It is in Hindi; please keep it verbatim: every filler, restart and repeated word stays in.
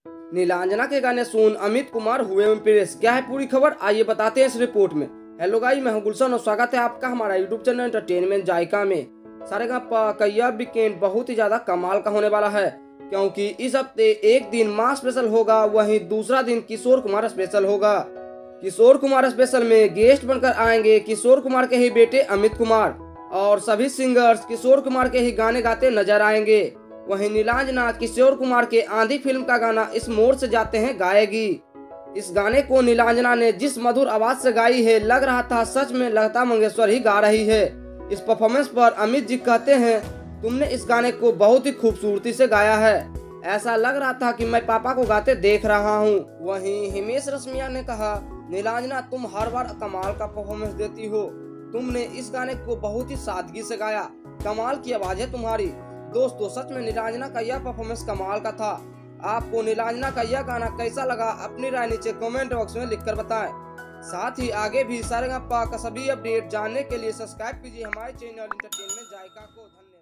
नीलांजना के गाने सुन अमित कुमार हुए इम्प्रेस। क्या है पूरी खबर, आइए बताते हैं इस रिपोर्ट में। हेलो गाइस, मैं हूं गुलशन और स्वागत है आपका हमारा यूट्यूब चैनल एंटरटेनमेंट जायका में। सारेगामा का यह वीकेंड बहुत ही ज्यादा कमाल का होने वाला है, क्योंकि इस हफ्ते एक दिन माँ स्पेशल होगा, वहीं दूसरा दिन किशोर कुमार स्पेशल होगा। किशोर कुमार स्पेशल में गेस्ट बनकर आएंगे किशोर कुमार के ही बेटे अमित कुमार, और सभी सिंगर्स किशोर कुमार के ही गाने गाते नजर आएंगे। वहीं नीलांजना किशोर कुमार के आंधी फिल्म का गाना इस मोड़ से जाते हैं गाएगी। इस गाने को नीलांजना ने जिस मधुर आवाज से गाई है, लग रहा था सच में लता मंगेशकर ही गा रही है। इस परफॉर्मेंस पर अमित जी कहते हैं, तुमने इस गाने को बहुत ही खूबसूरती से गाया है, ऐसा लग रहा था कि मैं पापा को गाते देख रहा हूँ। वहीं हिमेश रेशमिया ने कहा, नीलांजना तुम हर बार कमाल का परफॉर्मेंस देती हो, तुमने इस गाने को बहुत ही सादगी से गाया, कमाल की आवाज है तुम्हारी। दोस्तों, सच में नीलांजना का यह परफॉर्मेंस कमाल का था। आपको नीलांजना का यह गाना कैसा लगा, अपनी राय नीचे कमेंट बॉक्स में लिखकर बताएं। साथ ही आगे भी सारेगामा का सभी अपडेट जानने के लिए सब्सक्राइब कीजिए हमारे चैनल एंटरटेनमेंट जायका को। धन्यवाद।